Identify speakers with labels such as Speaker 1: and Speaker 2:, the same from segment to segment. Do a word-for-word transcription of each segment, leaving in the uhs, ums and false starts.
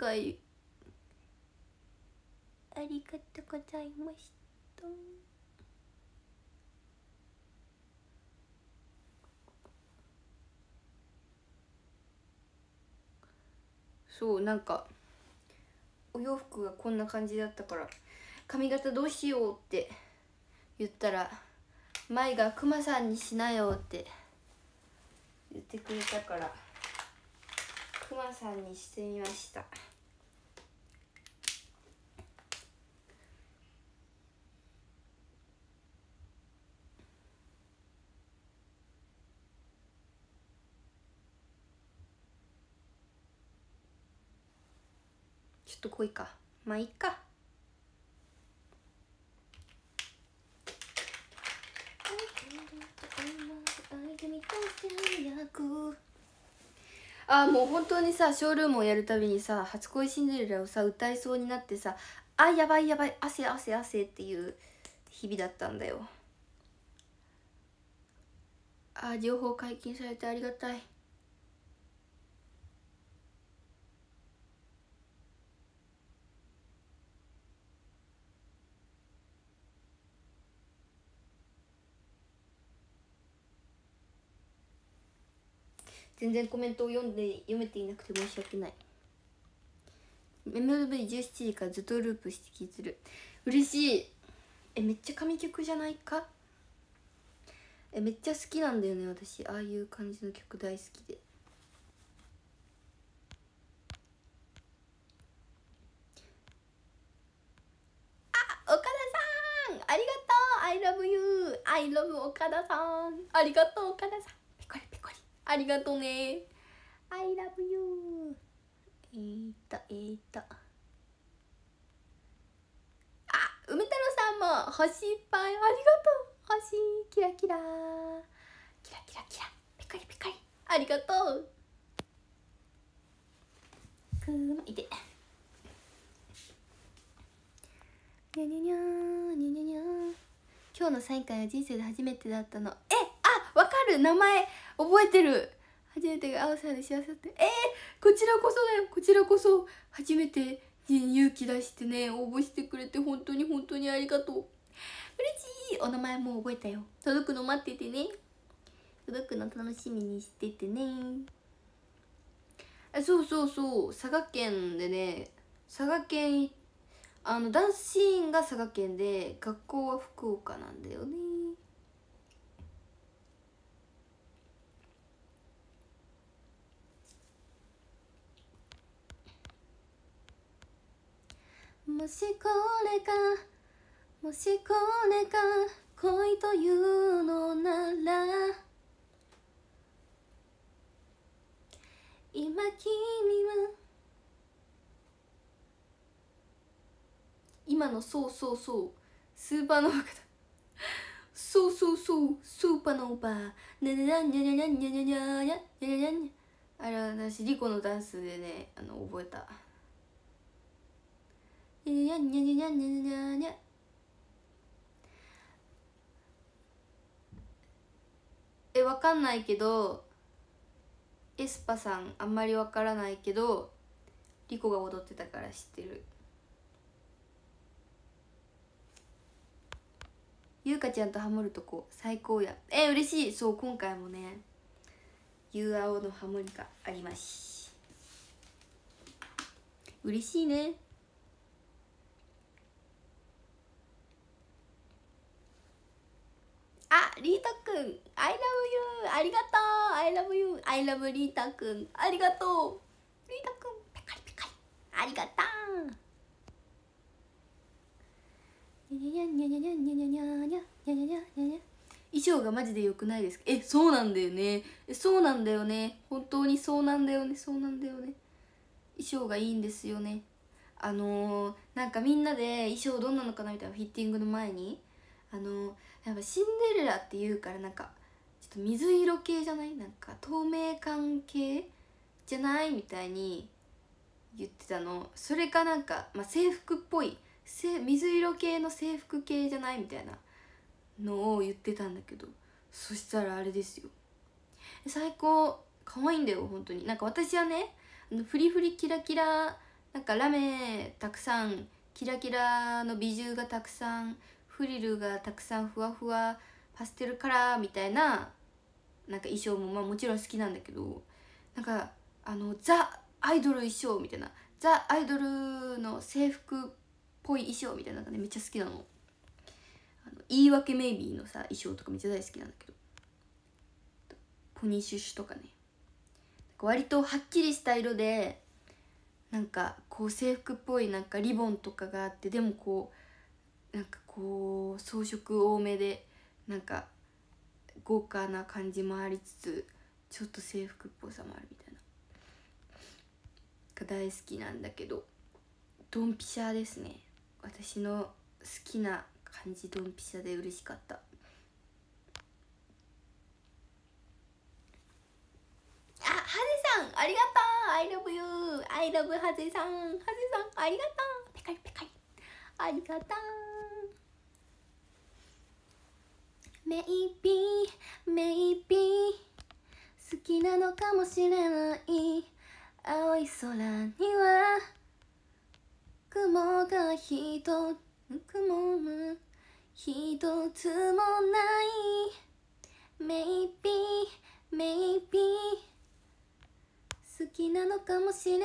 Speaker 1: 回ありがとうございました。そう、なんかお洋服がこんな感じだったから髪型どうしようって言ったら舞がクマさんにしなよって言ってくれたからクマさんにしてみました。ちょっと濃いか、まあいいか。あーもう本当にさ、ショールームをやるたびにさ、初恋シンデレラをさ歌いそうになってさ、あやばいやばい、汗汗汗っていう日々だったんだよ。あー情報解禁されてありがたい。全然コメントを読んで読めていなくて申し訳ない。エムエルブイじゅうしちじからずっとループして聴いてる。嬉しい。えめっちゃ神曲じゃないか。えめっちゃ好きなんだよね私、ああいう感じの曲大好きで。あ、岡田さんありがとう。 I love you I love 岡田さんありがとう。岡田さんペコリペコリありがとうね。 I love you。 えーっとえーっとあ、梅太郎さんも星いっぱいありがとう。星キラキラキラキラキラペコリペコリありがとう。くーまいてにゃにゃにゃーにゃにゃにゃー。今日のサイン会は人生で初めてだったの。え、あ、わかる、名前覚えてる。初めてが青さんで幸せだって。えー、こちらこそだよ。こちらこそ初めて勇気出してね応募してくれて本当に本当にありがとう。嬉しい。お名前もう覚えたよ。届くの待っててね。届くの楽しみにしててね。あ、そうそうそう、佐賀県でね、佐賀県あのダンスシーンが佐賀県で学校は福岡なんだよね。もしこれがもしこれが恋というのなら、今君は今のそうそうそうスーパーノーバーだ。そうそうそうスーパーノーバーねねねねねねねねねねねねね。あれ私リコのダンスでねあの覚えた。にゃにゃにゃにゃにゃにゃにゃ。えわかんないけどエスパさんあんまりわからないけどリコが踊ってたから知ってる。ゆうかちゃんとハモるとこ最高や。え嬉しい。そう今回もねゆうあおのハモリがあります。嬉しいね。あ、リータくん I love you ありがとう。 I love you I love リータくんありがとう。リータくんペカリペカリありがとう。にゃにゃにゃにゃにゃにゃにゃにゃにゃにゃにゃにゃにゃにゃ。衣装がマジで良くないですか。えそうなんだよね。えそうなんだよね。本当にそうなんだよね。そうなんだよね。衣装がいいんですよね。あのー、なんかみんなで衣装どんなのかなみたいなフィッティングの前にあのー、やっぱシンデレラっていうからなんかちょっと水色系じゃない、なんか透明感系じゃないみたいに言ってたの。それかなんか、まあ、制服っぽい水色系の制服系じゃないみたいなのを言ってたんだけど、そしたらあれですよ、最高可愛いんだよ本当に。なんか私はねフリフリキラキラなんかラメたくさん、キラキラのビジュがたくさん、フリルがたくさん、ふわふわパステルカラーみたいななんか衣装もまあもちろん好きなんだけど、なんかあのザ・アイドル衣装みたいな、ザ・アイドルの制服っぽい衣装みたいなのがねめっちゃ好きなの。あの言い訳メイビーのさ衣装とかめっちゃ大好きなんだけど、ポニーシュッシュとかね、割とはっきりした色でなんかこう制服っぽいなんかリボンとかがあって、でもこうなんかこう装飾多めでなんか豪華な感じもありつつちょっと制服っぽさもあるみたいなが大好きなんだけど、ドンピシャですね。私の好きな感じ、ドンピシャで嬉しかった。あ、ハゼさんありがとう。 I love you I love ハゼさん。ハゼさんありがとう。ペカリペカリありがとう。Maybe Maybe 好きなのかもしれない。青い空には雲がひと雲もひとつもない。 Maybe Maybe 好きなのかもしれない。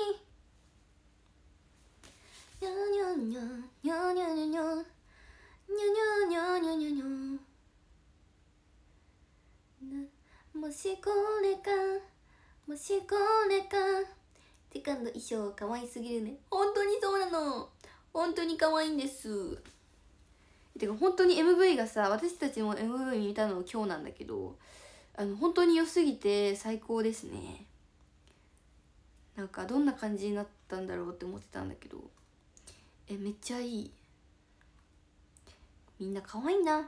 Speaker 1: にょにょにょにょにょにょにょにょにょにょにょにょにょ。もしこれかもしこれか。セカンド衣装可愛すぎるね。本当にそうなの。本当に可愛いんです。てか本当に エムブイ がさ、私たちも エムブイ 見たの今日なんだけど、あの本当に良すぎて最高ですね。なんかどんな感じになったんだろうって思ってたんだけど、えめっちゃいい。みんな可愛いな。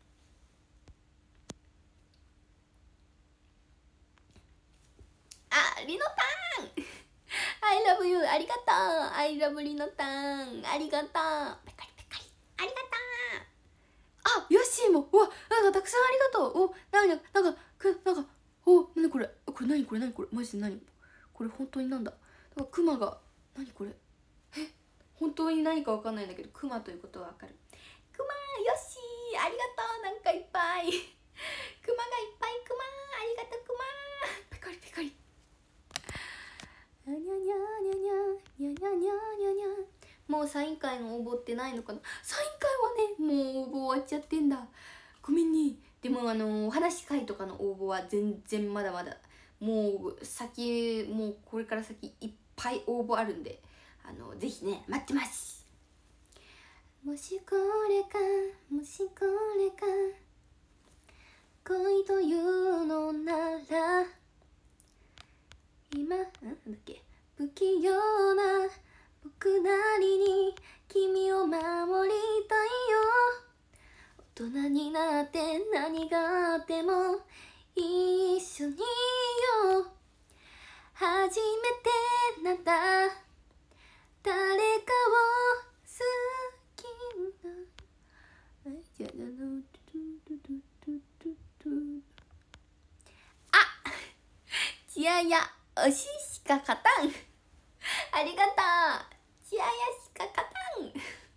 Speaker 1: あ、リノタンI love you ありがとう。 I love リノタンありがとう。ペカリペカリありがとう。あ、ヨッシーも、うわ、なんかたくさんありがとう。お、なんかなんかくなんかお、なにこれ、これなにこれなにこれ、マジでなにこれ、本当になんだ。なんかクマが、なにこれ、え、本当に何かわかんないんだけど、クマということはわかる。クマ、ヨッシーありがとう。なんかいっぱいクマがいっぱい。クマありがとう。クマペカリペカリ。にゃにゃにゃにゃにゃにゃにゃにゃにゃにゃ。もうサイン会の応募ってないのかな。サイン会はねもう応募終わっちゃってんだ。ごめんね。でもあのお話し会とかの応募は全然まだまだ、もう先もうこれから先いっぱい応募あるんで、あのぜひね待ってます。もしこれかもしこれか恋というのなら今なんだっけ、不器用な僕なりに君を守りたいよ。大人になって何があっても一緒にいよう。初めてなんだ誰かを好きな。あ、ちやや推ししか勝たんありがとう。ちややしか勝たんありがとう。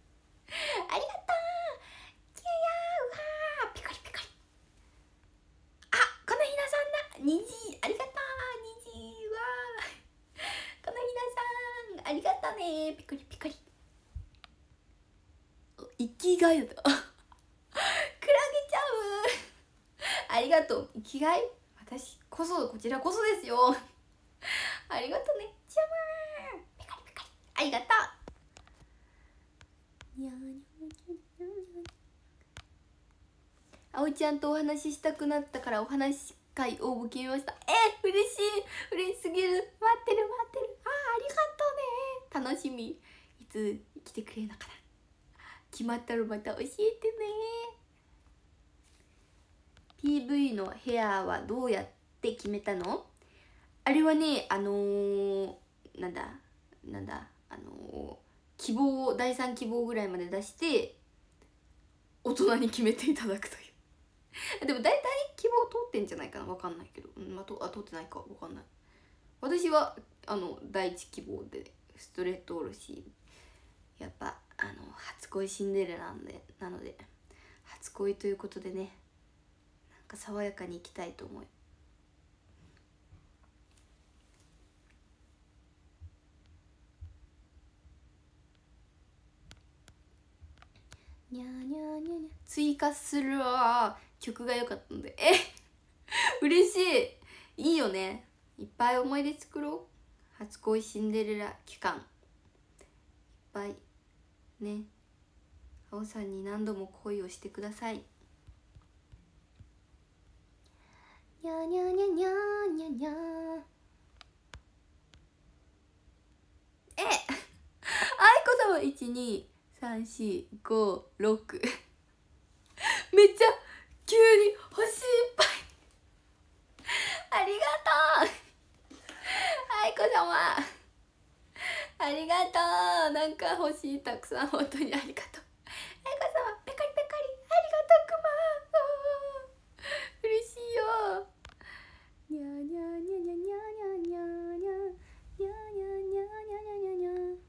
Speaker 1: ちやや、うわーピカリピカリ。あ、このひなさんだ。にじありがとう。にじわーこのひなさんありがとうね。ピカリピカリ。生きがいだったクラゲちゃうありがとう。生きがい、私こそ、こちらこそですよありがとうね。じゃまーピカリピカリありがとう。にゃーにゃーにゃーにゃー。あおちゃんとお話ししたくなったからお話し会応募決めました。え、嬉しい、嬉しすぎる。待ってる待ってる。あーありがとうね。楽しみ。いつ来てくれるのかな。決まったらまた教えてね。 ピーブイ のヘアはどうやって決めたの？あれはね、あのー、なんだなんだあのー、希望だいさん希望ぐらいまで出して大人に決めていただくというでも大体希望通ってんじゃないかな、わかんないけど、うん、まあ、とあ通ってないかわかんない。私はあの第一希望でストレートおろし、やっぱあの初恋シンデレラなんで、なので初恋ということでね、なんか爽やかにいきたいと思い。にゃーにゃーにゃーにゃ、追加するわ。曲が良かったんで、え嬉しい。いいよね、いっぱい思い出作ろう。初恋シンデレラ期間いっぱいね、あおさんに何度も恋をしてください。にゃーにゃーにゃーにゃーにゃーにゃー、えあいこさんは いちにさんしごろく めっちゃ急に星いっぱいありがとうあいこ様ありがとう。なんか星たくさん、本当にありがとうあいこ様、ペカリペカリありがとう。くま嬉しいよ。にゃーにゃーにゃにゃにゃにゃにゃにゃにゃにゃにゃにゃにゃにゃにゃにゃ、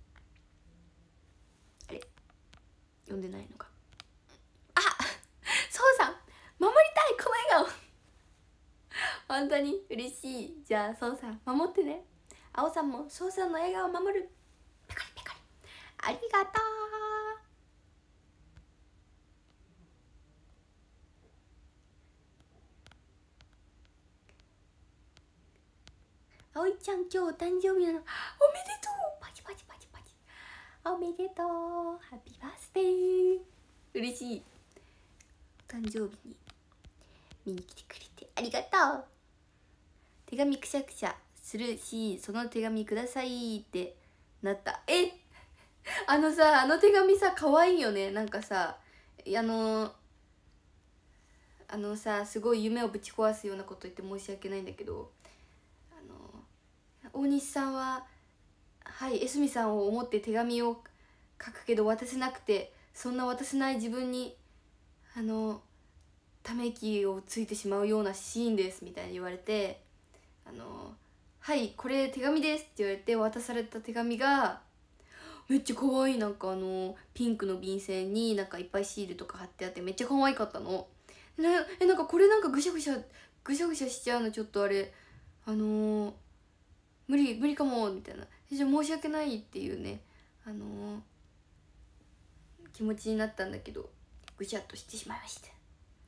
Speaker 1: あれ読んでないのか。あ、そうさん守りたいこの笑顔本当に嬉しい。じゃあそうさん守ってね。あおさんもそうさんの笑顔を守る。ペカリペカリありがとう。あおいちゃん今日お誕生日なの。おめでとう。パチパチパチパチ。おめでとう。ハッピーバースデー。嬉しい。お誕生日に見に来てくれてありがとう。手紙くしゃくしゃするし、その手紙くださいってなった。えあのさ、あの手紙さ可愛いよね。なんかさ、あのあのさ、すごい夢をぶち壊すようなこと言って申し訳ないんだけど、あの大西さんははい江角さんを思って手紙を書くけど渡せなくて、そんな渡せない自分にあのため息をついてしまうようなシーンですみたいに言われて、あのはいこれ手紙ですって言われて渡された手紙がめっちゃ可愛い。なんかあのピンクの便箋になんかいっぱいシールとか貼ってあってめっちゃ可愛かったの。なえなんかこれなんかぐしゃぐしゃぐしゃぐしゃしちゃうのちょっとあれあのー、無理無理かもみたいな、じゃ申し訳ないっていうね、あのー、気持ちになったんだけどぐしゃっとしてしまいました。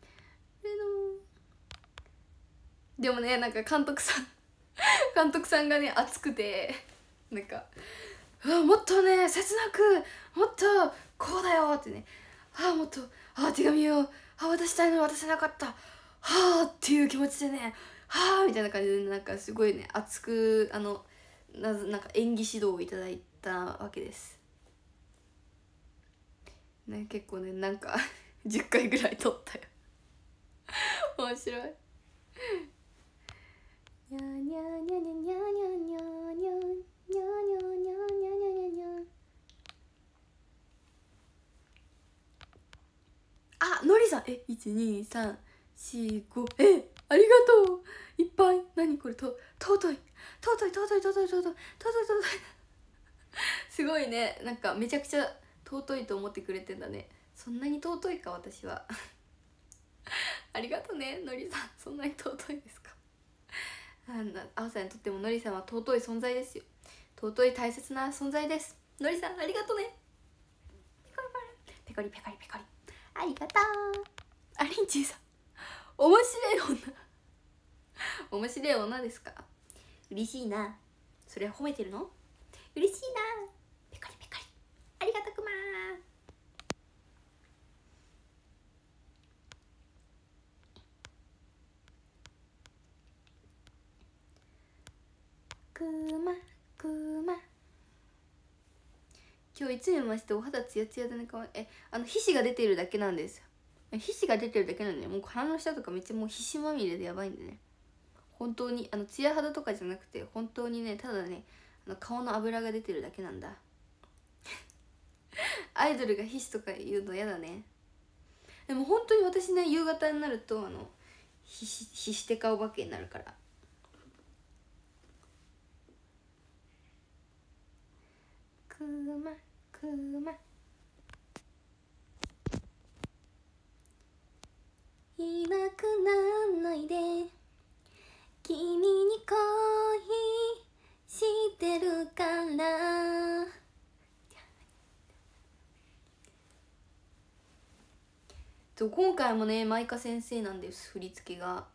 Speaker 1: でもね、なんか監督さん監督さんがね熱くて、なんかあもっとね切なくもっとこうだよってね、あもっとあ手紙をあ渡したいのに渡せなかったはあっていう気持ちでねはあみたいな感じでなんかすごいね熱くあのななんか演技指導をいただいたわけですね。結構ねなんかじゅっかいぐらい撮ったよ面白い。にゃにゃにゃにゃにゃにゃにゃにゃにゃにゃにゃにゃにゃにゃにゃ。あ、のりさんえいちにさんしごえありがとういっぱい。何これと尊い尊い尊い尊い尊い尊い尊い尊いすごいね。なんかめちゃくちゃ尊いと思ってくれてんだね。そんなに尊いか私はありがとうねのりさん、そんなに尊いですか。あおさんにとってものりさんは尊い存在ですよ。尊い大切な存在です。のりさんありがとうね。ペコリペコリペコリありがとう。ありんちーさん面白い女面白い女ですか。嬉しいな。それ褒めてるの。嬉しいな。ペコリペコリありがとうくまくまくま。今日いつもましてお肌ツヤツヤだね。かわいい。えあの皮脂が出てるだけなんです。皮脂が出てるだけなんで、ね、もう鼻の下とかめっちゃもう皮脂まみれでやばいんでね。本当にあのツヤ肌とかじゃなくて本当にねただねあの顔の脂が出てるだけなんだアイドルが皮脂とか言うのやだね。でも本当に私ね夕方になるとあの皮脂皮脂テカお化けになるから。 くまくまいなくなんないで君に恋してるからと今回もねマイカ先生なんです振り付けが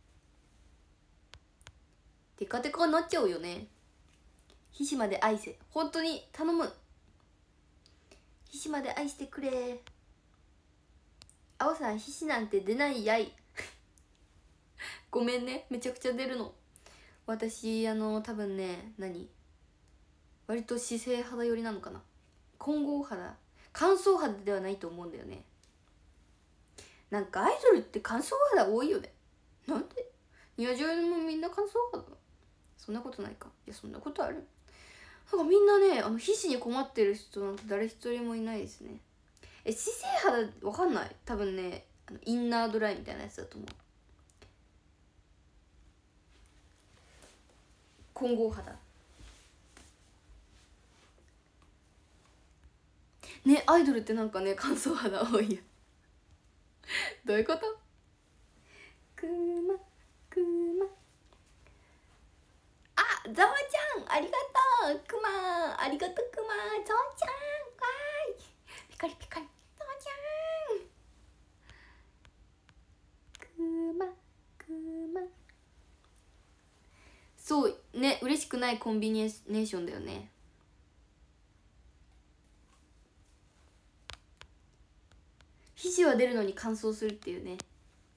Speaker 1: テカテカになっちゃうよね。ひしまで愛せ本当に頼むひしまで愛してくれ。あおさんひしなんて出ないやいごめんねめちゃくちゃ出るの私あの多分ね何割と姿勢肌寄りなのかな混合肌乾燥肌ではないと思うんだよね。なんかアイドルって乾燥肌多いよね。なんでニアジョイもみんな乾燥肌そんなことないか。いやそんなことあるなんかみんなねあの皮脂に困ってる人なんて誰一人もいないですね。え姿勢肌わかんない多分ねあのインナードライみたいなやつだと思う。混合肌ねアイドルってなんかね乾燥肌多いよどういうこと。くまくまあざわちゃんありがとうくまありがとうくまざわちゃんわーいピカリピカリざわちゃんくまくまそうね嬉しくないコンビネーションだよね。皮脂は出るのに乾燥するっていうね。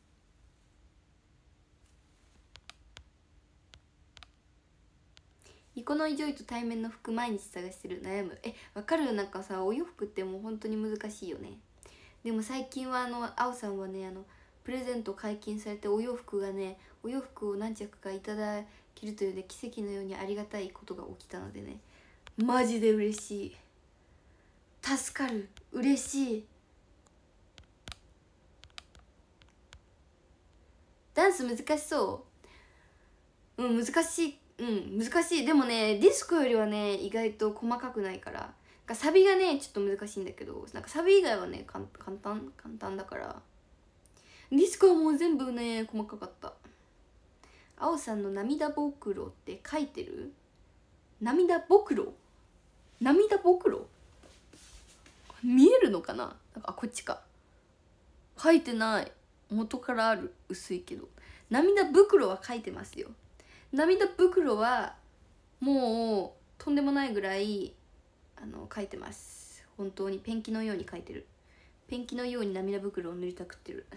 Speaker 1: ニコノイジョイと対面の服毎日探してる悩むえわかるなんかさお洋服ってもう本当に難しいよね。でも最近はあのあおさんはねあのプレゼント解禁されてお洋服がねお洋服を何着かいただけるというね奇跡のようにありがたいことが起きたのでねマジで嬉しい助かる嬉しい。ダンス難しそううん難しいうん難しい。でもねディスコよりはね意外と細かくないからなんかサビがねちょっと難しいんだけどなんかサビ以外はね簡単簡単だからディスコはもう全部ね細かかった。あおさんの涙ぼくろって書いてる涙ぼくろ涙ぼくろ見えるのかななんかあこっちか書いてない元からある薄いけど涙袋は書いてますよ。涙袋はもうとんでもないぐらいあの書いてます本当にペンキのように書いてるペンキのように涙袋を塗りたくってる。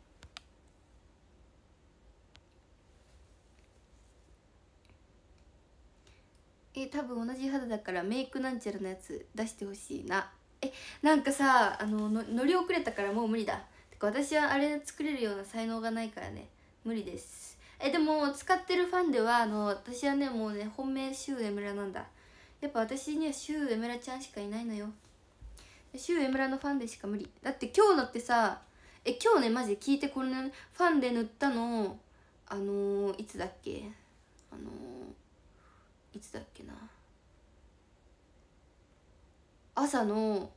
Speaker 1: え多分同じ肌だからメイクなんちゃらのやつ出してほしいな。えなんかさあのの乗り遅れたからもう無理だ。てか私はあれ作れるような才能がないからね無理です。えでも使ってるファンではあの私はねもうね本命シュウエムラなんだ。やっぱ私にはシュウエムラちゃんしかいないのよ。シュウエムラのファンでしか無理だって今日のってさえ今日ねマジで聞いてこれねファンで塗ったのあのー、いつだっけあのー、いつだっけな朝の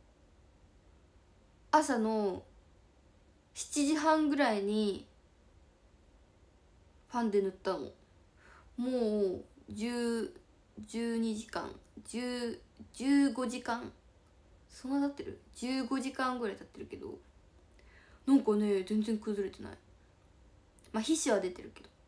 Speaker 1: 朝のしちじはんぐらいにファンで塗ったの。もうじゅう、じゅうにじかんじゅう、じゅうごじかんそんな経ってるじゅうごじかんぐらい経ってるけどなんかね全然崩れてない。まあ皮脂は出てるけど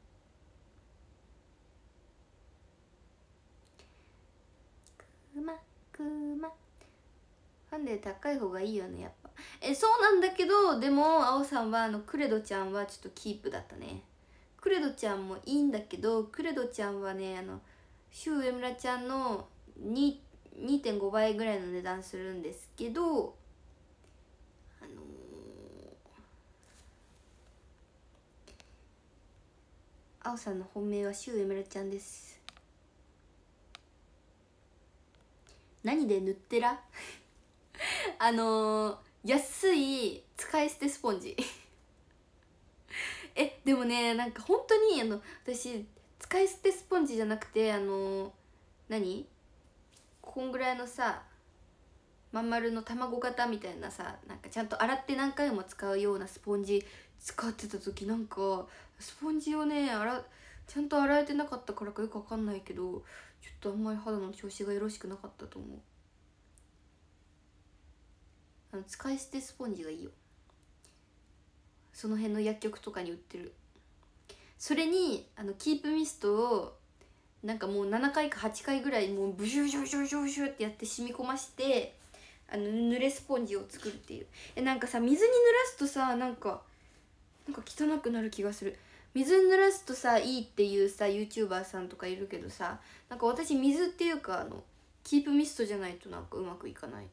Speaker 1: くまくまファンデ高い方がいいよねやっぱ。えそうなんだけどでもあおさんはあのクレドちゃんはちょっとキープだったね。クレドちゃんもいいんだけどクレドちゃんはねあのシュウエムラちゃんの にてんごばいぐらいの値段するんですけどあのー、あおさんの本命はシュウエムラちゃんです。何で塗ってらあのー、安い使い捨てスポンジえでもねなんか本当にあの私使い捨てスポンジじゃなくてあのー、何こんぐらいのさまん丸の卵型みたいなさ、なんかちゃんと洗って何回も使うようなスポンジ使ってた時、なんかスポンジをね洗ちゃんと洗えてなかったからかよくわかんないけど、ちょっとあんまり肌の調子がよろしくなかったと思う。あの使い捨てスポンジがいいよ、その辺の薬局とかに売ってる。それにあのキープミストをなんかもうななかいかはちかいぐらいもうブシュブシュブシュブシュブシュってやって染み込まして、あの濡れスポンジを作るっていう。えなんかさ、水に濡らすとさ、なんかなんか汚くなる気がする。水に濡らすとさいいっていうさ YouTuber さんとかいるけどさ、なんか私水っていうかあのキープミストじゃないとなんかうまくいかない。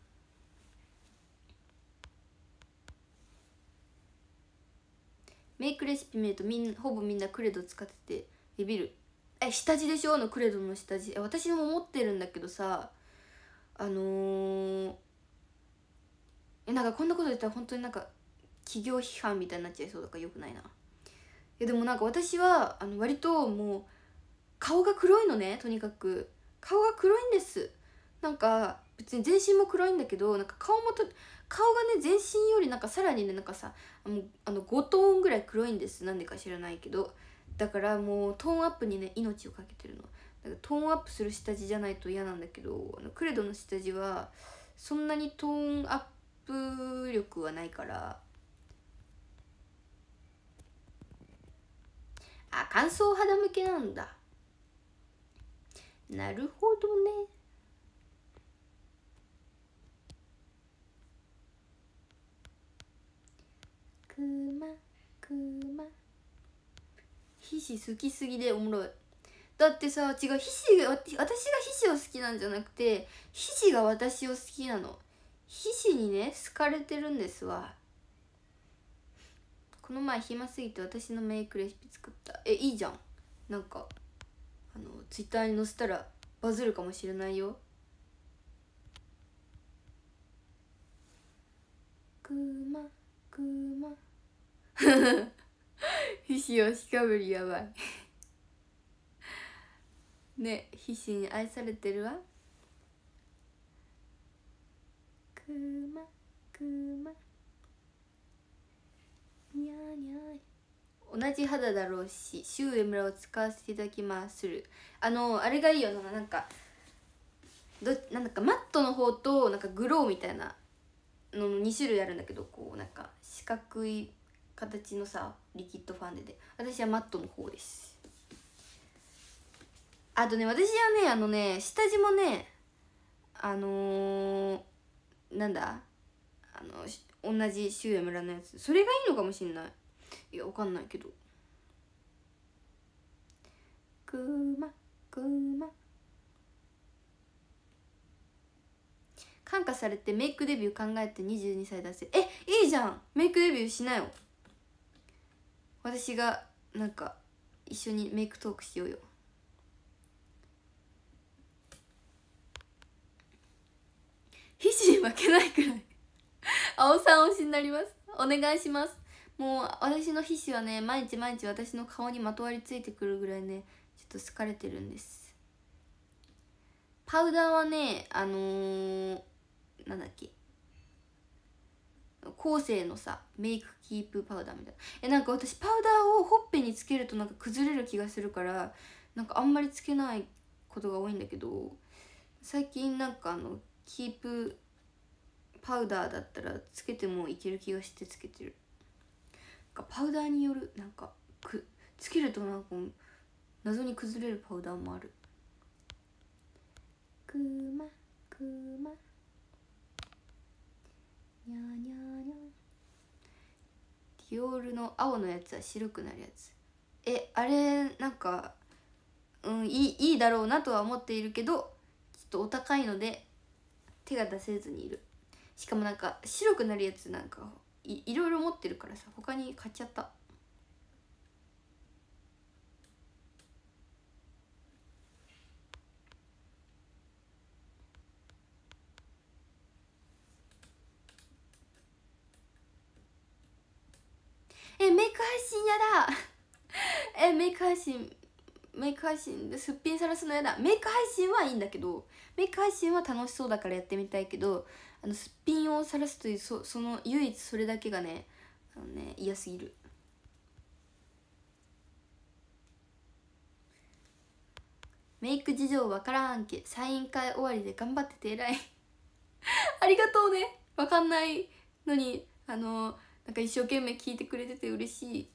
Speaker 1: メイクレシピ見るとみんほぼみんなクレド使っててビビる。え下地でしょ、あのクレドの下地。え私も持ってるんだけどさ、あのー、えなんかこんなこと言ったら本当になんか企業批判みたいになっちゃいそうだからよくないな。えでもなんか私はあの割ともう顔が黒いのね、とにかく顔が黒いんです。なんか別に全身も黒いんだけど、なんか顔もと顔がね全身よりなんかさらにねなんかさあのあのごトーンぐらい黒いんです。なんでか知らないけど、だからもうトーンアップにね命をかけてるの。だからトーンアップする下地じゃないと嫌なんだけど、あのクレドの下地はそんなにトーンアップ力はないから。あ、乾燥肌向けなんだ。なるほどね。くまくま皮脂好きすぎでおもろい。だってさ、違う、皮脂が私が皮脂を好きなんじゃなくて皮脂が私を好きなの。皮脂にね好かれてるんですわ。この前暇すぎて私のメイクレシピ作った。えいいじゃん。なんかあのツイッターに載せたらバズるかもしれないよ。くまくま皮脂をしかぶりやばいね、皮脂に愛されてるわ。くまくまにゃーにゃー。同じ肌だろうしシュウエムラを使わせていただきまする。あのあれがいいよな、なんかどなんだかマットの方となんかグローみたいなののに種類あるんだけど、こうなんか四角い形のさリキッドファンデで、私はマットの方です。あとね私はねあのね下地もねあのー、なんだあの同じシュウエムラのやつ、それがいいのかもしんない。いやわかんないけど。くまくま感化されてメイクデビュー考えてにじゅうにさいだせ。えいいじゃん、メイクデビューしなよ。私がなんか一緒にメイクトークしようよ。皮脂に負けないくらい青さん推しになります。お願いします。もう私の皮脂はね毎日毎日私の顔にまとわりついてくるぐらいねちょっと好かれてるんです。パウダーはねあのー、なんだっけコーセーのさメイクキープパウダーみたいな。えなんか私パウダーをほっぺにつけるとなんか崩れる気がするからなんかあんまりつけないことが多いんだけど、最近なんかあのキープパウダーだったらつけてもいける気がしてつけてる。なんかパウダーによるなんかくつけるとなんか謎に崩れるパウダーもある。くまくまにゃにゃにゃ。ディオールの青のやつは白くなるやつ。えあれなんかうんいいいいだろうなとは思っているけどちょっとお高いので手が出せずにいる。しかもなんか白くなるやつなんか い, いろいろ持ってるからさ他に買っちゃった。えメイク配信やだえメイク配信メイク配信ですっぴんさらすのやだ。メイク配信はいいんだけど、メイク配信は楽しそうだからやってみたいけど、あのすっぴんをさらすという そ, その唯一それだけがね、あのね嫌すぎる。メイク事情わからんけ、サイン会終わりで頑張ってて偉いありがとうね。わかんないのにあのなんか一生懸命聞いてくれてて嬉しい。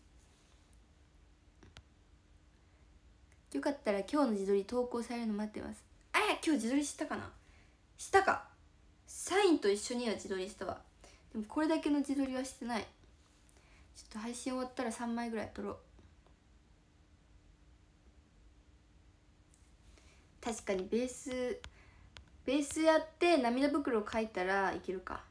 Speaker 1: よかったら今日の自撮り投稿されるの待ってます。あ、今日自撮りしたかな、したか。サインと一緒には自撮りしたわ。でもこれだけの自撮りはしてない。ちょっと配信終わったらさんまいぐらい撮ろう。確かにベースベースやって涙袋描いたらいけるか。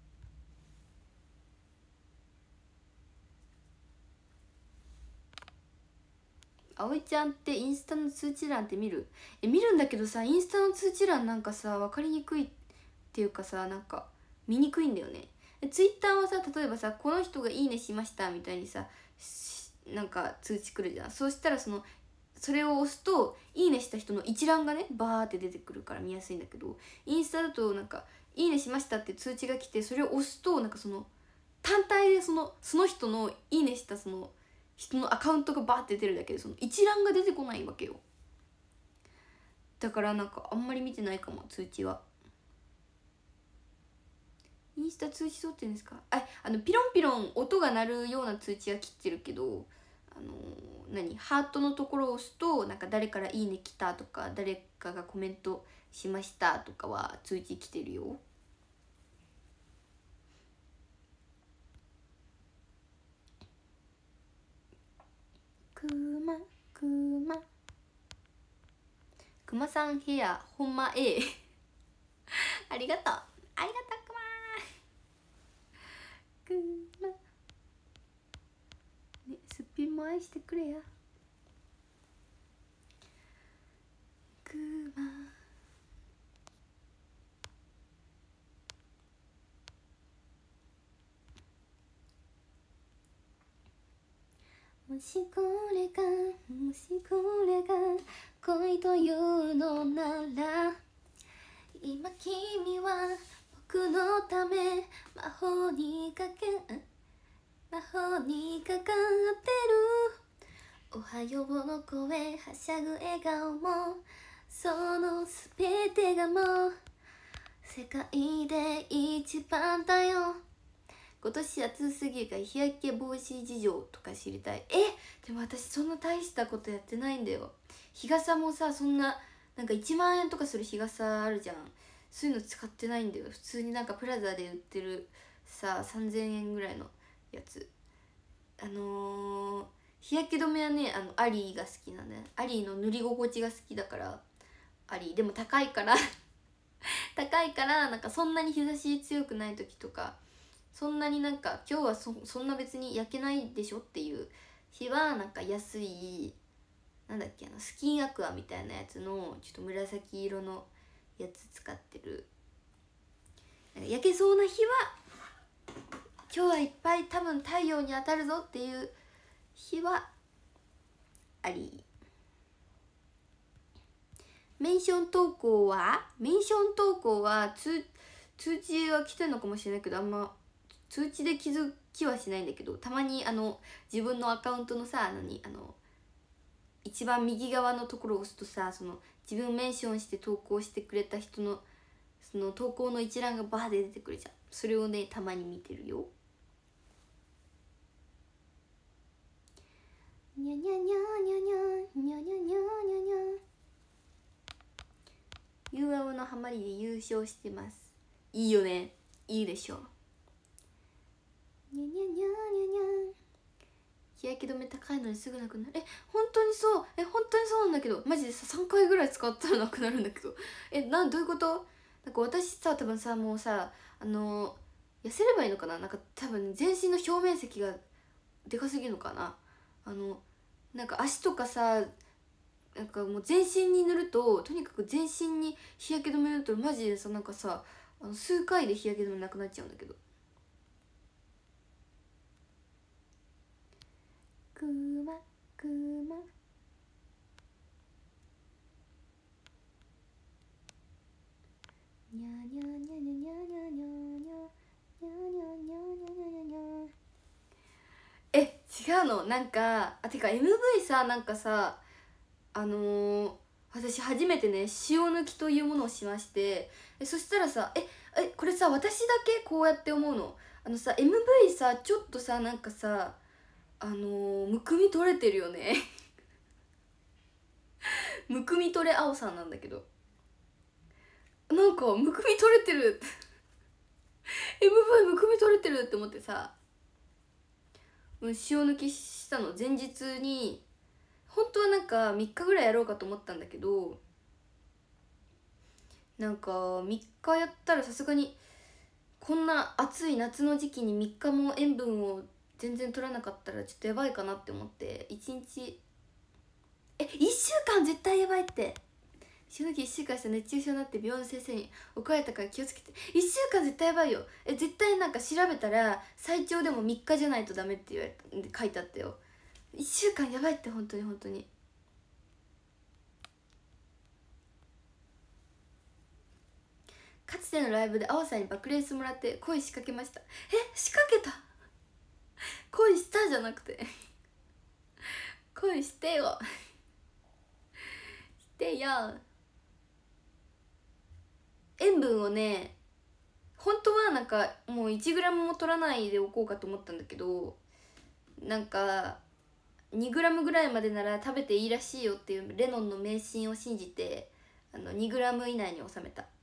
Speaker 1: 葵ちゃんってインスタの通知欄って見る？え、見るんだけどさ、インスタの通知欄なんかさ分かりにくいっていうかさ、なんか見にくいんだよね。ツイッターはさ、例えばさ、この人がいいねしましたみたいにさ、なんか通知くるじゃん。そうしたらそのそれを押すといいねした人の一覧がねバーって出てくるから見やすいんだけど、インスタだとなんかいいねしましたって通知が来て、それを押すとなんかその単体でそのその人のいいねしたその人のアカウントがバーって出るだけで、その一覧が出てこないわけよ。だからなんかあんまり見てないかも、通知は。インスタ通知取ってるんですか？あ、あのピロンピロン音が鳴るような通知は切ってるけど、あのー、何ハートのところを押すとなんか誰からいいね来たとか誰かがコメントしましたとかは通知来てるよ。くまくまくまさんヘアほんまええありがとう、ありがとうくまくまね、すっぴんも愛してくれやくま。もしこれがもしこれが恋というのなら、今君は僕のため魔法にかけ魔法にかかってる。おはようの声はしゃぐ笑顔もそのすべてがもう世界で一番だよ。今年暑すぎるから日焼け防止事情とか知りたい。え、でも私そんな大したことやってないんだよ。日傘もさ、そんななんかいちまんえんとかする日傘あるじゃん。そういうの使ってないんだよ。普通になんかプラザで売ってるささんぜんえんぐらいのやつ。あのー、日焼け止めはね、あのアリーが好きなんだよ。アリーの塗り心地が好きだから。アリーでも高いから高いからなんかそんなに日差し強くない時とか、そんなになんか今日は そ, そんな別に焼けないでしょっていう日はなんか安いなんだっけ、あのスキンアクアみたいなやつのちょっと紫色のやつ使ってる。焼けそうな日は今日はいっぱい多分太陽に当たるぞっていう日はあり。メンション投稿はメンション投稿は通通知は来てるのかもしれないけど、あんま通知で気づきはしないんだけど、たまにあの自分のアカウントのさ、何あの一番右側のところを押すとさ、その自分メンションして投稿してくれた人のその投稿の一覧がバーで出てくるじゃん。それをねたまに見てるよ。にゃにゃにゃにゃにゃにゃにゃにゃにゃにゃ。ユーアオのハマりで優勝してます。いいよね、いいでしょ。にゃにゃにゃにゃにゃ。日焼け止め高いのにすぐなくなる。え、本当にそう、え、本当にそうなんだけど、マジでささんかいぐらい使ったらなくなるんだけど、え、なんどういうこと？なんか私さ、多分さ、もうさ、あの痩せればいいのかな、なんか多分全身の表面積がでかすぎるのかな。あのなんか足とかさ、なんかもう全身に塗ると、とにかく全身に日焼け止め塗るとマジでさ、なんかさ、あの数回で日焼け止めなくなっちゃうんだけど。くまくまにゃにゃにゃにゃにゃにゃにゃにゃにゃにゃにゃにゃにゃにゃ。え、違うの？なんか、あ、てか エムブイ さ、なんかさ、あのー、私初めてね塩抜きというものをしまして、えそしたらさ、ええこれさ私だけこうやって思うの？あのさ エムブイ さちょっとさなんかさあのー、むくみ取れてるよねむくみ取れ青さんなんだけど、なんかむくみ取れてるエムブイ むくみ取れてるって思ってさ、うん、塩抜きしたの前日に。本当はなんかみっかぐらいやろうかと思ったんだけど、なんかみっかやったらさすがにこんな暑い夏の時期にみっかも塩分を全然取らなかったらちょっとやばいかなって思って、いちにちえいっしゅうかん絶対やばいって。塩抜きいっしゅうかんしたら熱中症になって病院の先生に怒られたから気をつけて。いっしゅうかん絶対やばいよ。え絶対なんか調べたら最長でもみっかじゃないとダメって言われた書いてあったよ。いっしゅうかんやばいって、本当に本当に。かつてのライブで青さんに爆レースもらって恋仕掛けました。え仕掛けた？恋したじゃなくて恋してよしてよ。塩分をね本当はなんかもう いちグラム も取らないでおこうかと思ったんだけど、なんか にグラム ぐらいまでなら食べていいらしいよっていうレノンの迷信を信じて、あの にグラム 以内に収めた。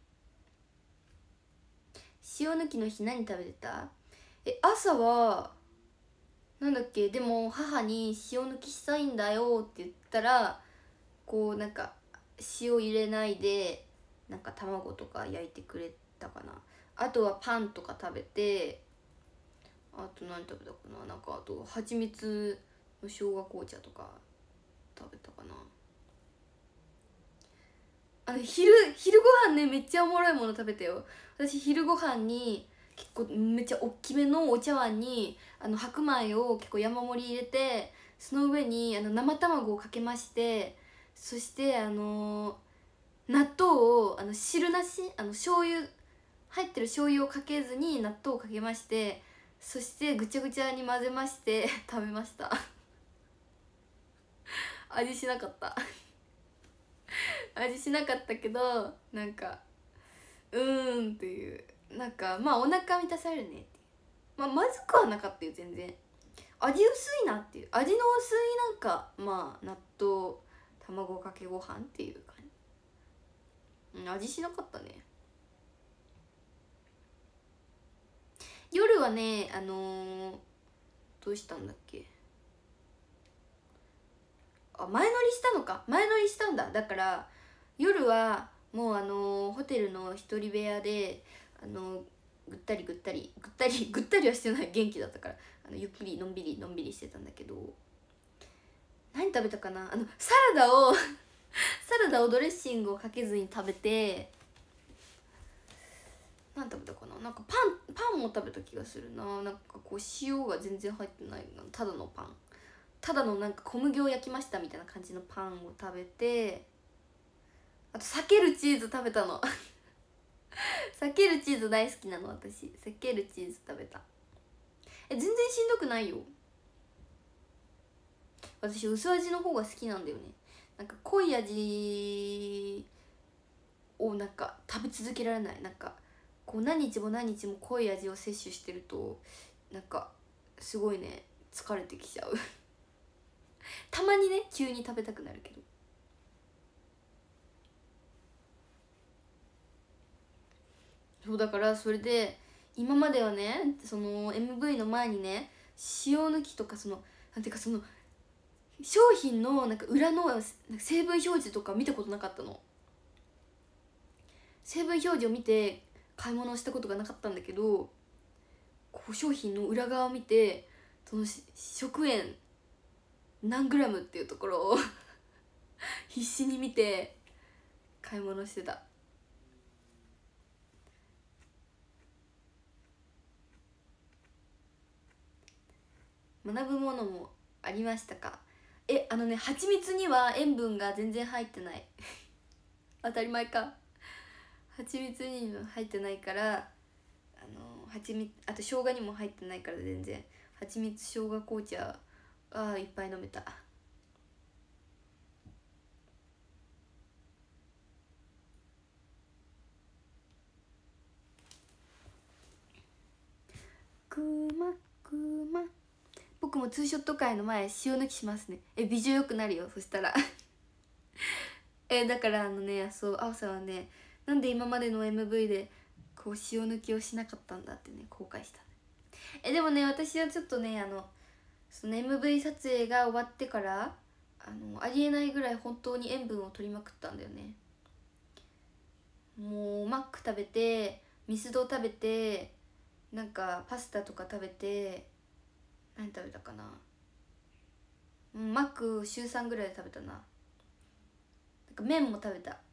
Speaker 1: 塩抜きの日何食べてた？え朝はなんだっけ、でも母に塩抜きしたいんだよって言ったら、こうなんか塩入れないでなんか卵とか焼いてくれたかな。あとはパンとか食べて、あと何食べたかな、なんかあと蜂蜜の生姜紅茶とか食べたかな。あの昼昼ご飯ねめっちゃおもろいもの食べたよ。私昼ご飯に結構めっちゃ大きめのお茶碗にあの白米を結構山盛り入れて、その上にあの生卵をかけまして、そしてあの納豆をあの汁なしあの醤油入ってる醤油をかけずに納豆をかけまして、そしてぐちゃぐちゃに混ぜまして食べました味しなかった味しなかったけど、なんかうーんっていう、なんかまあお腹満たされるねっていう、まあまずくはなかったよ全然。味薄いなっていう、味の薄いなんかまあ納豆卵かけご飯っていう感じ、うん、味しなかったね。夜はねあのー、どうしたんだっけ、あ前乗りしたのか、前乗りしたんだ。だから夜はもうあのー、ホテルの一人部屋であのー、ぐったりぐったりぐったりぐったりはしてない、元気だったから、あのゆっくりのんびりのんびりしてたんだけど、何食べたかな、あのサラダをサラダをドレッシングをかけずに食べて、何食べたかな、なんかパンパンも食べた気がするな。なんかこう塩が全然入ってないただのパン、ただのなんか小麦を焼きましたみたいな感じのパンを食べて、あと避けるチーズ食べたの避けるチーズ大好きなの私。避けるチーズ食べた。え全然しんどくないよ。私薄味の方が好きなんだよね。なんか濃い味をなんか食べ続けられない。なんかこう何日も何日も濃い味を摂取してるとなんかすごいね疲れてきちゃうたまにね急に食べたくなるけど。そうだからそれで今まではねその エムブイ の前にね塩抜きとかそのなんていうかその商品のなんか裏の成分表示とか見たことなかったの。成分表示を見て買い物をしたことがなかったんだけど、こう商品の裏側を見てその食塩何グラムっていうところを必死に見て買い物してた。学ぶものもありましたか？えあのね蜂蜜には塩分が全然入ってない当たり前か。 蜂蜜にも入ってないから、あの蜂蜜あと生姜にも入ってないから全然蜂蜜生姜紅茶あいっぱい飲めた。くまくま僕もツーショット会の前塩抜きしますね。え美女よくなるよそしたらえだからあのねそうあおさんはねなんで今までの エムブイ でこう塩抜きをしなかったんだってね後悔した。えでもね私はちょっとねあのその エムブイ 撮影が終わってからあのありえないぐらい本当に塩分を取りまくったんだよね。もうマック食べてミスド食べてなんかパスタとか食べて何食べたかな、マック週さんぐらいで食べたな。なんか麺も食べた。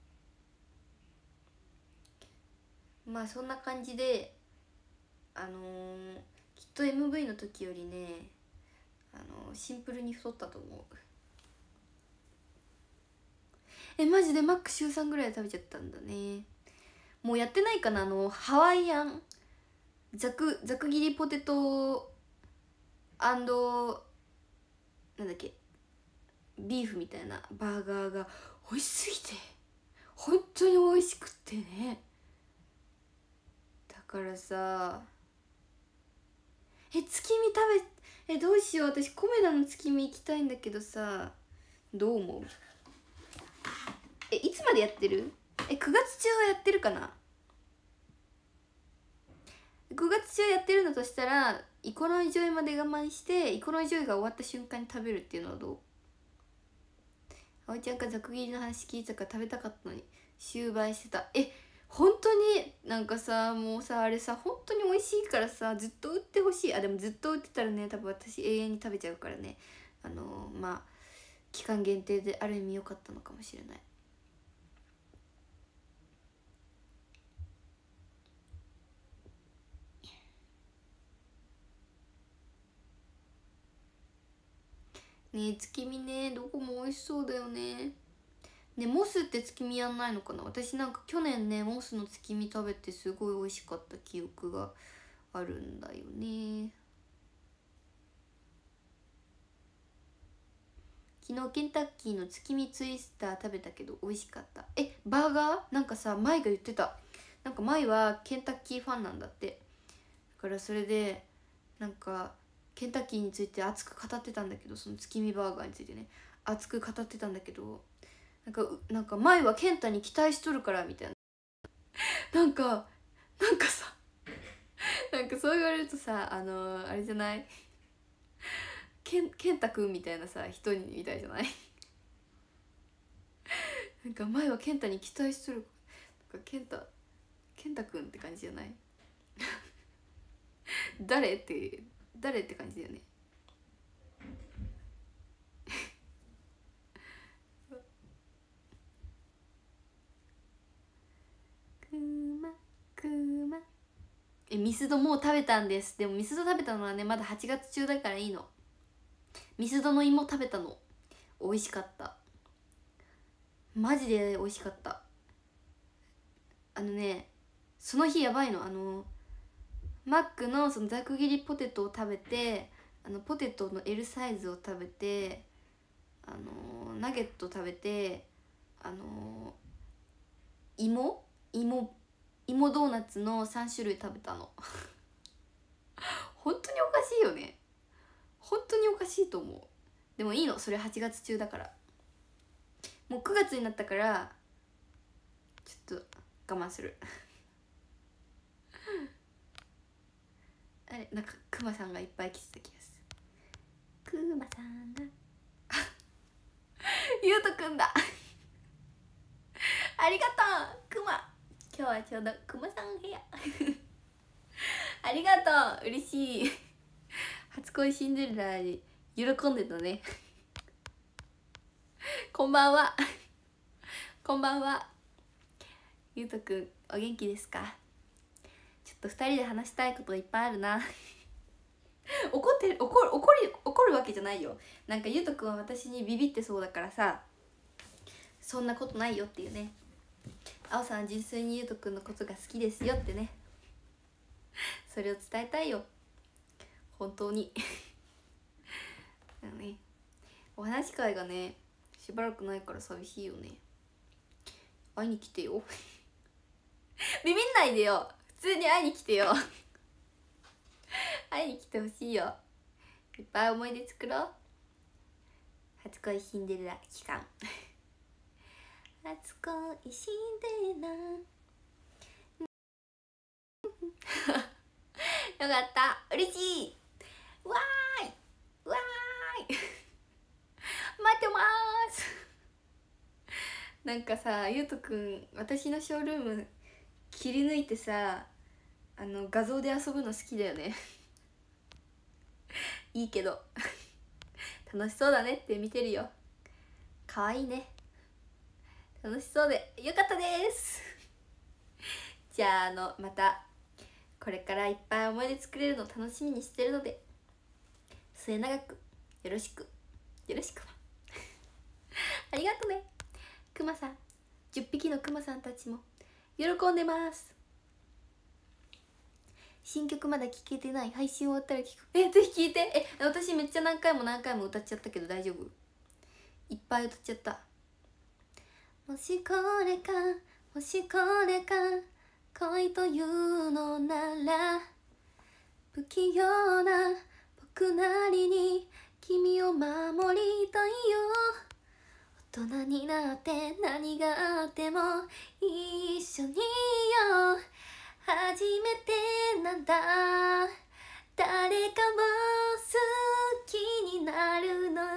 Speaker 1: まあそんな感じであのー、きっと エムブイ の時よりねあのー、シンプルに太ったと思う。えマジでマック週さんぐらいで食べちゃったんだね。もうやってないかなあのハワイアンざくざく切りポテトアンドなんだっけビーフみたいなバーガーが美味しすぎて本当に美味しくってね。だからさえ月見食べえどうしよう私コメダの月見行きたいんだけどさどう思う。えいつまでやってる。えくがつ中はやってるかな。くがつ中やってるのとしたらイコロイジョイまで我慢してイコロイジョイが終わった瞬間に食べるっていうのはどう。あおいちゃんがざく切りの話聞いたから食べたかったのに終売してた。え本当になんかさもうさあれさ本当に美味しいからさずっと売ってほしい。あでもずっと売ってたらね多分私永遠に食べちゃうからねあのー、まあ期間限定である意味良かったのかもしれない。ねえ月見ねどこも美味しそうだよね。ねモスって月見やんないのかな。私なんか去年ねモスの月見食べてすごい美味しかった記憶があるんだよね。昨日ケンタッキーの月見ツイスター食べたけど美味しかった。えバーガーなんかさ舞が言ってた。なんか舞はケンタッキーファンなんだって。だからそれでなんかケンタッキーについて熱く語ってたんだけどその月見バーガーについてね熱く語ってたんだけどなんかなんか舞はケンタに期待しとるからみたいななんかなんかさなんかそう言われるとさあのー、あれじゃないケンケンタくんみたいなさ人にみたいじゃないなんか前はケンタに期待しとるなんかケンタケンタくんって感じじゃない誰って誰って感じだよねくまくまえミスドもう食べたんです。でもミスド食べたのはねまだはちがつ中だからいいの。ミスドの芋食べたの美味しかった。マジで美味しかった。あのねその日やばいのあのマックのそのざく切りポテトを食べてあのポテトの エル サイズを食べてあのナゲット食べてあの芋芋芋ドーナツのさん種類食べたの本当におかしいよね。本当におかしいと思う。でもいいのそれはちがつ中だからもうくがつになったからちょっと我慢するあれなんかクマさんがいっぱい来てた気がする。クマさんがゆうとくんだありがとうクマ。今日はちょうどクマさん部屋ありがとう嬉しい初恋シンデレラに喜んでたねこんばんはこんばんはゆうとくんお元気ですか。ちょっとふたりで話したいこといっぱいあるな怒ってる怒る怒る怒るわけじゃないよ。なんかゆうとくんは私にビビってそうだからさそんなことないよっていうね。 あおさん純粋にゆうとくんのことが好きですよってねそれを伝えたいよ本当にだね、お話し会がねしばらくないから寂しいよね。会いに来てよビビんないでよ、普通に会いに来てよ会いに来てほしいよ。いっぱい思い出作ろう。初恋シンデレラ期間初恋シンデレラよかった、嬉しい、わーいわーい待ってまーすなんかさ、ゆうとくん私のショールーム切り抜いてさ、あの画像で遊ぶの好きだよねいいけど楽しそうだねって見てるよ。かわいいね、楽しそうでよかったですじゃああのまたこれからいっぱい思い出作れるの楽しみにしてるので、末永くよろしくよろしくありがとねくまさん。じゅっぴきのくまさんたちも喜んでます。新曲まだ聴けてない、配信終わったら聴く。え、ぜひ聴いて。え、私めっちゃ何回も何回も歌っちゃったけど大丈夫？いっぱい歌っちゃった。もしこれかもしこれか恋というのなら、不器用な僕なりに君を守りたいよ。大人になって何があっても一緒にいよう。初めてなんだ誰かを好きになるの。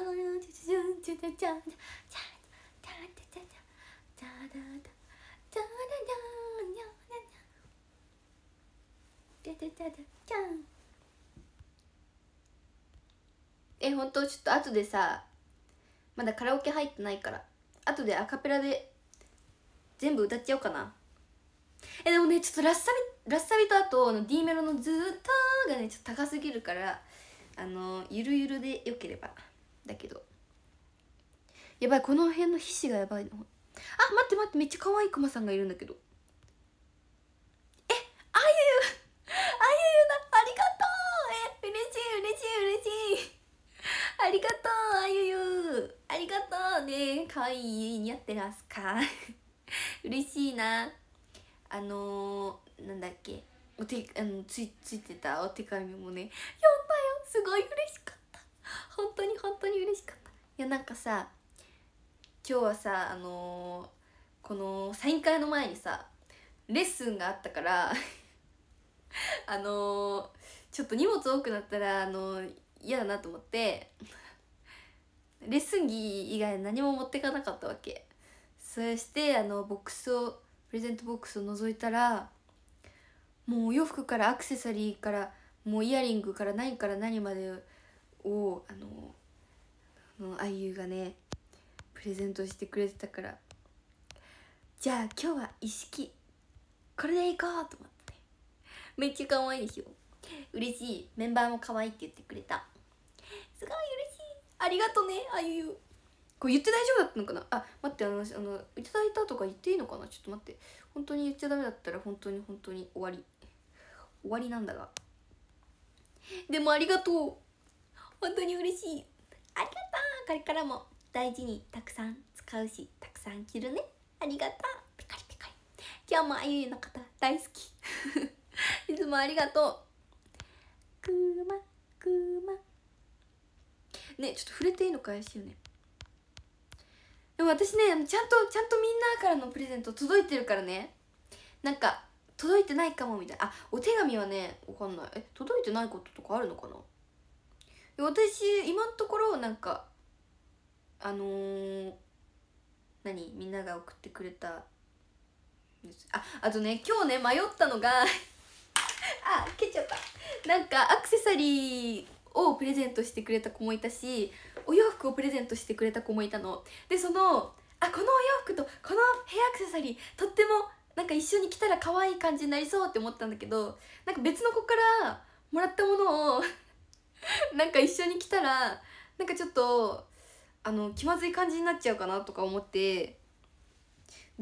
Speaker 1: え、ほんとちょっと後でさ、まだカラオケ入ってないから後でアカペラで全部歌っちゃおうかな。え、でもねちょっとラッサビラッサビとあとあの D メロのずーっとがねちょっと高すぎるから、あのゆるゆるでよければだけど、やばいこの辺の皮脂がやばいの。あ、待って待って、めっちゃ可愛いクマさんがいるんだけど。え、あゆゆあゆゆだ、ありがとう。え、嬉しい嬉しい嬉しいありがとうあゆゆ、ありがとうね、可愛い似合ってますか嬉しいな。あのー、なんだっけ、お手あのついついてたお手紙もね読んだよ。すごい嬉しかった、本当に本当に嬉しかった。いやなんかさ、今日はさあのー、このサイン会の前にさレッスンがあったからあのー、ちょっと荷物多くなったらあのー、嫌だなと思ってレッスン着以外何も持ってかなかったわけ。そしてあのボックスをプレゼントボックスを覗いたら、もうお洋服からアクセサリーからもうイヤリングから何から何までをあのあゆがねプレゼントしてくれてたから、じゃあ今日は一式これでいこうと思ってね。めっちゃ可愛いでしょ。嬉しい。メンバーも可愛いって言ってくれた。すごい嬉しい、ありがとねあゆゆ。これ言って大丈夫だったのかな。あ、待って、あの、あのいただいたとか言っていいのかな。ちょっと待って、本当に言っちゃダメだったら本当に本当に終わり終わりなんだが、でもありがとう、本当に嬉しい、ありがとう。これからも大事にたくさん使うし、たくさん着るね。ありがとう。ペカリペカリ。今日もあゆゆの方大好きいつもありがとう。くまくまね、ちょっと触れていいのか怪しいよね。でも私ね、ちゃんとちゃんとみんなからのプレゼント届いてるからね。なんか届いてないかもみたいな。あ、お手紙はねわかんない。え、届いてないこととかあるのかな。私今のところなんかあのー、何みんなが送ってくれた、ああとね今日ね迷ったのがあ、蹴っちゃった。なんかアクセサリーをプレゼントしてくれた子もいたし、お洋服をプレゼントしてくれた子もいたので、そのあこのお洋服とこのヘアアクセサリーとってもなんか一緒に着たら可愛い感じになりそうって思ったんだけど、なんか別の子からもらったものをなんか一緒に着たらなんかちょっとあの気まずい感じになっちゃうかなとか思って、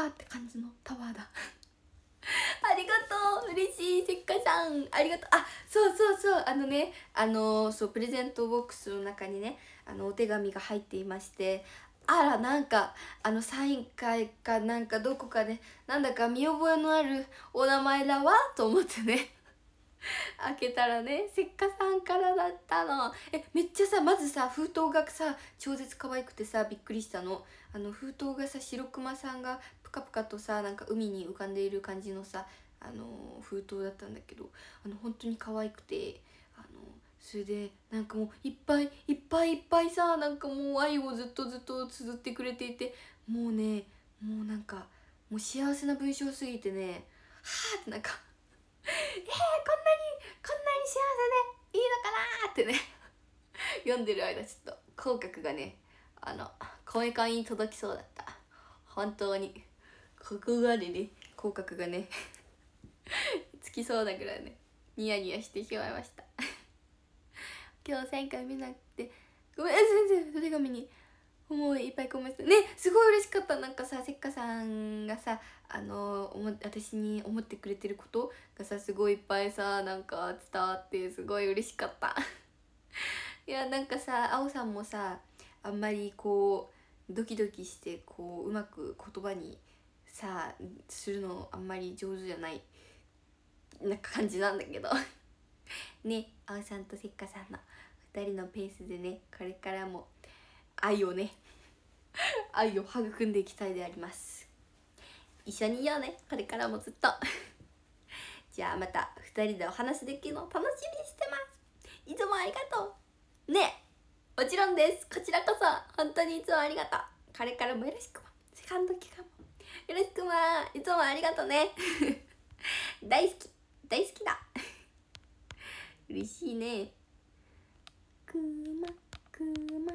Speaker 1: ワーって感じのタワーだありがとう、嬉しい。せっかさんありがとう。あ、そうそうそう、あのね、あのー、そうプレゼントボックスの中にね、あのお手紙が入っていまして、あら、なんかあのサイン会かなんかどこかでなんだか見覚えのあるお名前だわと思ってね開けたらね、せっかさんからだったの。え、めっちゃさ、まずさ封筒がさ超絶可愛くてさびっくりしたの。あの封筒がさ、白熊さんがプカプカとさなんか海に浮かんでいる感じのさ、あのー、封筒だったんだけど、あの本当に可愛くて、あのそれでなんかもういっぱいいっぱいいっぱいさ、なんかもう愛をずっとずっと綴ってくれていて、もうね、もうなんかもう幸せな文章すぎてね、はあってなんかえー、こんなにこんなに幸せでいいのかなーってね読んでる間ちょっと口角がね、あのこめかみに届きそうだった。本当にここまでね口角がねつきそうなぐらいねニヤニヤしてしまいました今日さんかい見なくてごめん、全然お手紙に思いいっぱい込めてね、すごい嬉しかった。なんかさ、せっかさんがさ、あの私に思ってくれてることがさすごいいっぱいさなんか伝わってすごい嬉しかったいや、なんかさ、あおさんもさ、あんまりこうドキドキしてこううまく言葉にさするのあんまり上手じゃないなんか感じなんだけどね、あおさんとせっかさんのふたりのペースでね、これからも愛をね愛を育んでいきたいであります。一緒にいようね、これからもずっとじゃあまたふたりでお話できるの楽しみにしてます。いつもありがとうね。もちろんです、こちらこそ本当にいつもありがとう。これからもよろしく。セカンド期間もよろしく。まあいつもありがとうね大好き大好きだ嬉しいね。くまくま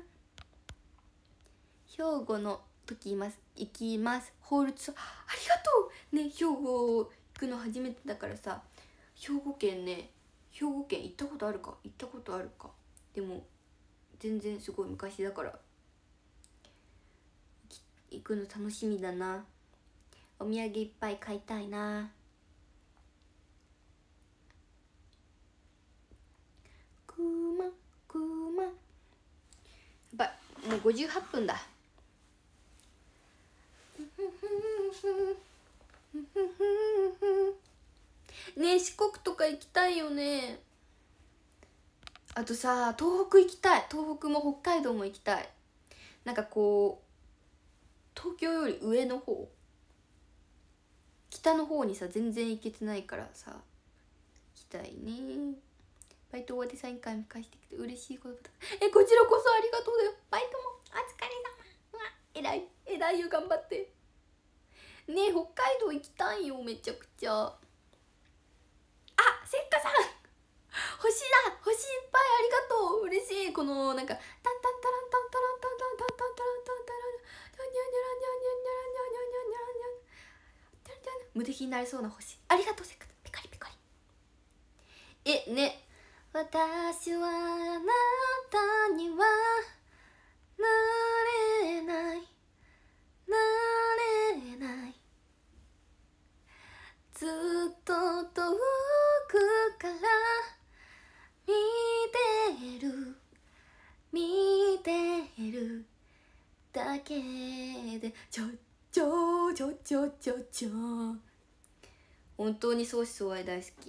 Speaker 1: 兵庫の時います行きます。ホールツアーありがとうね。兵庫行くの初めてだからさ、兵庫県ね、兵庫県行ったことあるか行ったことあるかでも全然すごい昔だから行くの楽しみだな。お土産いっぱい買いたいな。くまくまやばい、もうごじゅうはっぷんだねえ、四国とか行きたいよね。あとさ、東北行きたい。東北も北海道も行きたい。なんかこう東京より上の方、北の方にさ全然行けてないからさ行きたいね。バイト終わってサイン会返してきて嬉しいことだ。え、こちらこそありがとうだよ。バイトもお疲れ様。えらいえらいよ、頑張ってねえ。北海道行きたいよ、めちゃくちゃ。あ、せっかさん星だ、星いっぱいありがとう、嬉しい。このなんかタンタンタランタンタランタンタンタンタンタランタンタランタンニャニャラニャニャニャラニャニャニャニャラニャ無敵になりそうな星ありがとう。せっかピカリピカリ。え、ね、私はあなたにはなれないなれないずっと遠くから見てる見てるだけでちょちょちょちょちょちょ。本当に相思相愛大好き。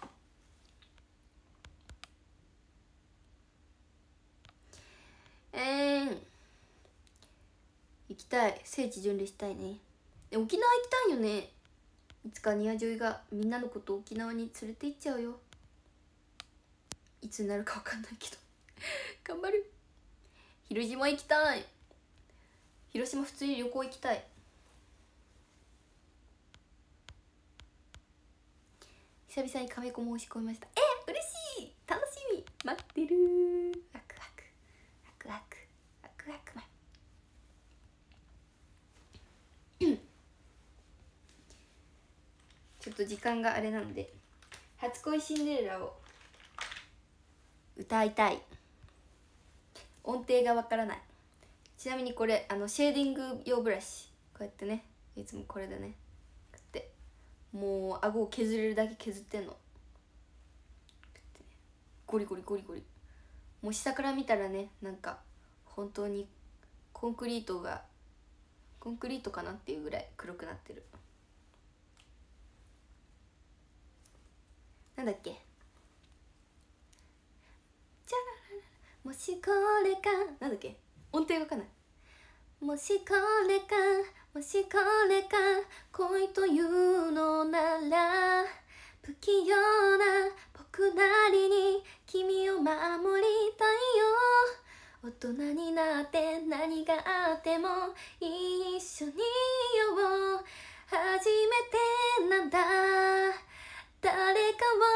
Speaker 1: えーん行きたい。聖地巡礼したいね。沖縄行きたいよね。いつかニアジョイがみんなのことを沖縄に連れて行っちゃうよ。いつになるか分かんないけど頑張る。広島行きたい。広島普通に旅行行きたい。久々に亀子申し込みました。え、嬉しい、楽しみ、待ってる。ワクワクワクワクワクワクマンちょっと時間があれなので初恋シンデレラを歌いたい。音程がわからない。ちなみにこれあのシェーディング用ブラシ、こうやってねいつもこれでねってもう顎を削れるだけ削ってんの。ゴリゴリゴリゴリ。もう下から見たらねなんか本当にコンクリートがコンクリートかなっていうぐらい黒くなってる。なんだっけ、じゃららら、もしこれかなんだっけ、音程がわかんない。もしこれかもしこれか恋というのなら不器用な僕なりに君を守りたいよ。大人になって何があっても一緒にいよう。初めてなんだ誰かを好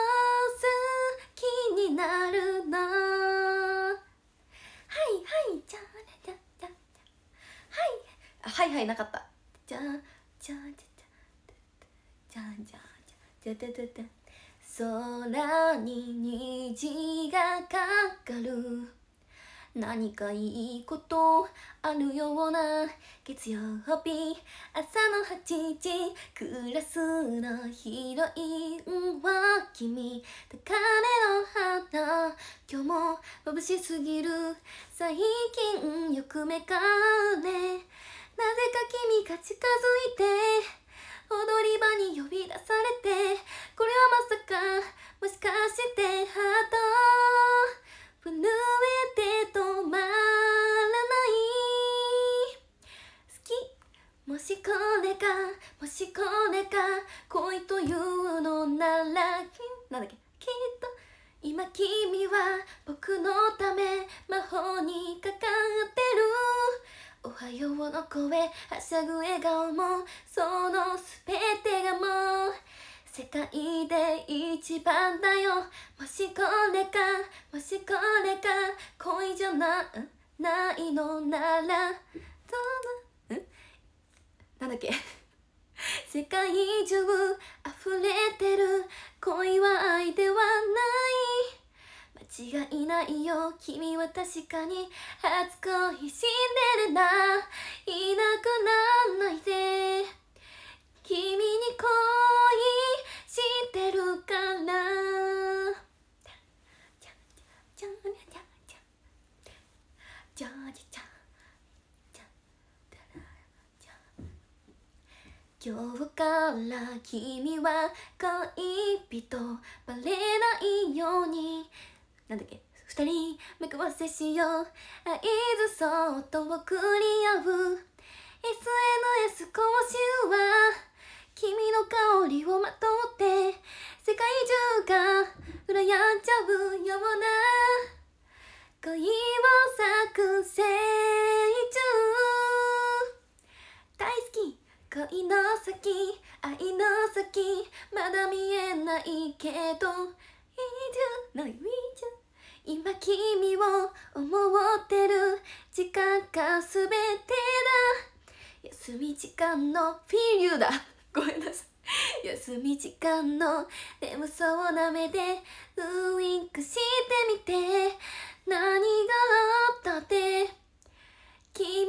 Speaker 1: きになるの。はいはいじゃらじゃじゃはいはいはいなかった。じゃじゃじゃじゃじゃじゃじゃじゃじゃ空に虹がかかる。何かいいことあるような月曜日朝のはちじクラスのヒロインは君高嶺の花。今日も眩しすぎる最近よく目がね。なぜか君が近づいて踊り場に呼び出されて、これはまさかもしかしてハート震えて止まらない。好きもしこれかもしこれか恋というのならなんだっけ、きっと今君は僕のため魔法にかかってる。おはようの声はしゃぐ笑顔もそのすべてがもう世界で一番だよ。もしこれかもしこれか恋じゃなないのならどうな、んなんだっけ世界中溢れてる恋は愛ではない。間違いないよ君は確かに初恋シンデレラ。いなくなんないで君に恋してるから。じゃじゃじゃじゃじゃじゃじゃじゃ今日から君は恋人バレないようになんだっけ二人目くわせしよう。合図そっと送り合う エスエヌエス 講習は君の香りをまとって世界中が羨んじゃうような恋を作成中。大好き恋の先愛の先まだ見えないけどなんだ今君を思ってる時間が全てだ。休み時間のフィールだごめんなさい。休み時間の眠そうな目でウインクしてみて何があったって君の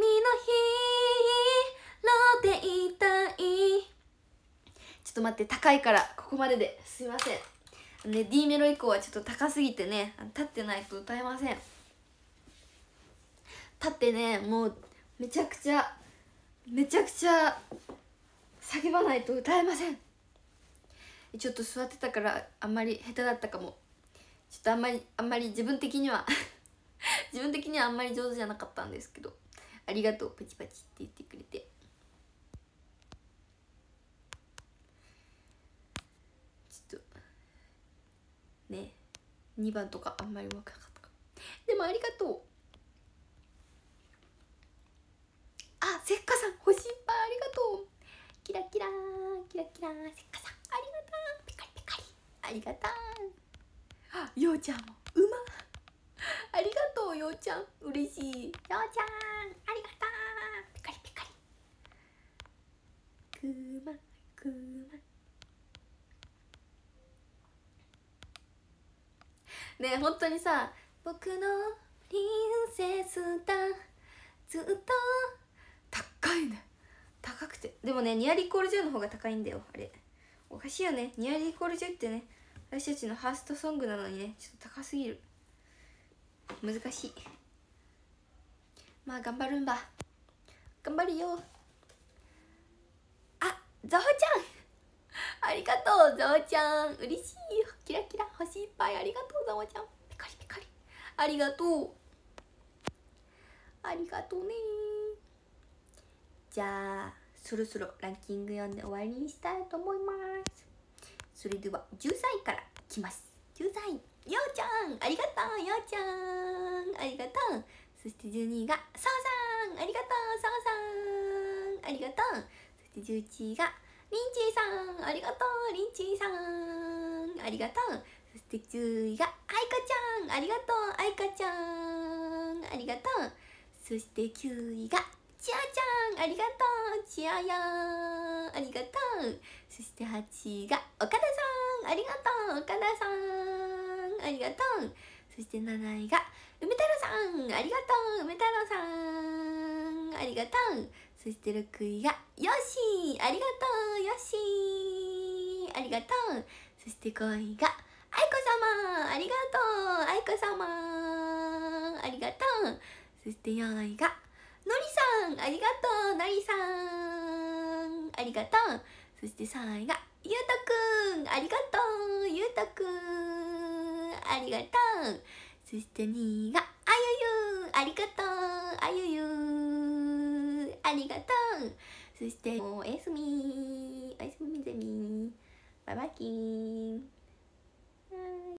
Speaker 1: ヒーローでいたい。ちょっと待って高いからここまでですいませんね。 D メロ以降はちょっと高すぎてね立ってないと歌えません。立ってねもうめちゃくちゃめちゃくちゃ叫ばないと歌えません。ちょっと座ってたからあんまり下手だったかも。ちょっとあんまりあんまり自分的には自分的にはあんまり上手じゃなかったんですけどありがとうパチパチって言ってくれて。ちょっとねにばんとかあんまりうまくなかったかでもありがとう。あせっかさん星いっぱいありがとう。キラキラキラキラせっかさんありがとう。ピカリピカリありがとう。あようちゃんもうまありがとうようちゃん嬉しい。ようちゃんありがとうピカリピカリくまくまねえ本当にさ僕のプリンセスだずっと高いね高くて、でもねニアリーイコールゼロの方が高いんだよ。あれおかしいよね。ニアリーイコールゼロってね私たちのファーストソングなのにねちょっと高すぎる。難しい。まあ頑張るんば、頑張るよ。あ、ゾウちゃんありがとうゾウちゃん、嬉しい。キラキラ星いっぱいありがとうゾウちゃん。ペカリペカリありがとう、ありがとうね。じゃあそろそろランキング読んで終わりにしたいと思います。それではじゅうさんいからきます。じゅうさんい、ようちゃんありがとう、ようちゃんありがとう。そしてじゅうにいがさおさんありがとう、さおさんありがとう。そしてじゅういちいがリンチーさんありがとう、リンチーさんありがとう。そしてじゅういがあいかちゃんありがとう、あいかちゃんありがとう。そしてきゅういがちあちゃんありがとう、ちあやんありがとう。そしてはちいが岡田さんありがとう、岡田さんありがとう。そしてなないが梅太郎さんありがとう、梅太郎さんありがとう。そしてろくいがよしありがとう、よしありがとう。そしてごいがあいこ様ありがとう、あいこ様ありがとう。そしてよんいがのりさんありがとう、のりさんありがとう。そしてさんいがゆうとくんありがとう、ゆうとくんありがとう。そしてにいがあゆゆありがとう、あゆゆありがとう。そしておやすみ、おやすみゼミ、バイバイキーン。